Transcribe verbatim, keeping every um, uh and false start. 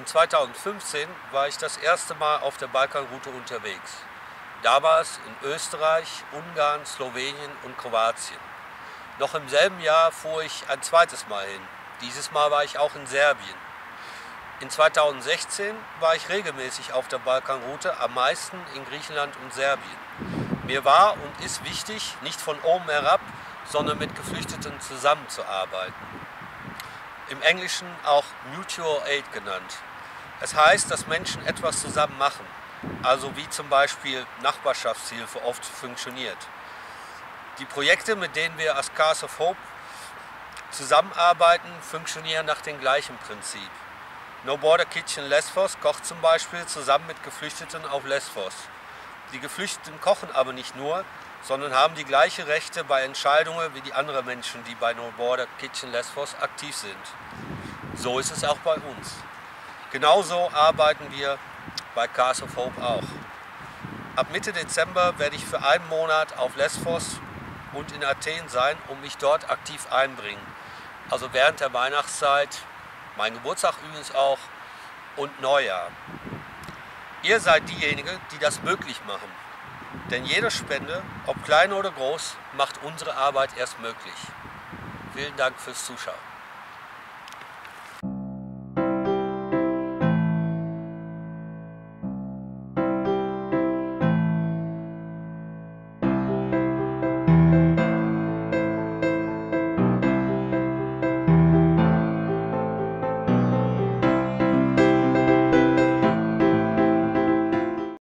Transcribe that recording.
In zweitausendfünfzehn war ich das erste Mal auf der Balkanroute unterwegs. Damals in Österreich, Ungarn, Slowenien und Kroatien. Noch im selben Jahr fuhr ich ein zweites Mal hin. Dieses Mal war ich auch in Serbien. In zweitausendsechzehn war ich regelmäßig auf der Balkanroute, am meisten in Griechenland und Serbien. Mir war und ist wichtig, nicht von oben herab, sondern mit Geflüchteten zusammenzuarbeiten. Im Englischen auch Mutual Aid genannt. Es heißt, dass Menschen etwas zusammen machen, also wie zum Beispiel Nachbarschaftshilfe oft funktioniert. Die Projekte, mit denen wir als Cars of Hope zusammenarbeiten, funktionieren nach dem gleichen Prinzip. No Border Kitchen Lesvos kocht zum Beispiel zusammen mit Geflüchteten auf Lesvos. Die Geflüchteten kochen aber nicht nur, sondern haben die gleichen Rechte bei Entscheidungen wie die anderen Menschen, die bei No Border Kitchen Lesvos aktiv sind. So ist es auch bei uns. Genauso arbeiten wir bei Cars of Hope auch. Ab Mitte Dezember werde ich für einen Monat auf Lesvos und in Athen sein und mich dort aktiv einbringen. Also während der Weihnachtszeit, mein Geburtstag übrigens auch und Neujahr. Ihr seid diejenigen, die das möglich machen. Denn jede Spende, ob klein oder groß, macht unsere Arbeit erst möglich. Vielen Dank fürs Zuschauen.